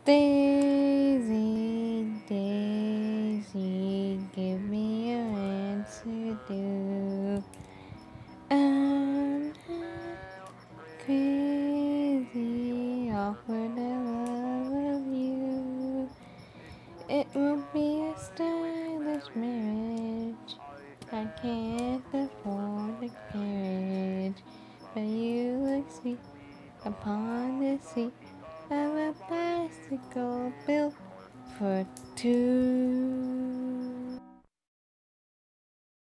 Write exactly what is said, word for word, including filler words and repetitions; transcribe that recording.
Daisy, Daisy, give me your answer, do. I'm crazy off for the love of you. It will be a stylish marriage. I can't afford a carriage, but you look sweet upon the seat of a bicycle built for two.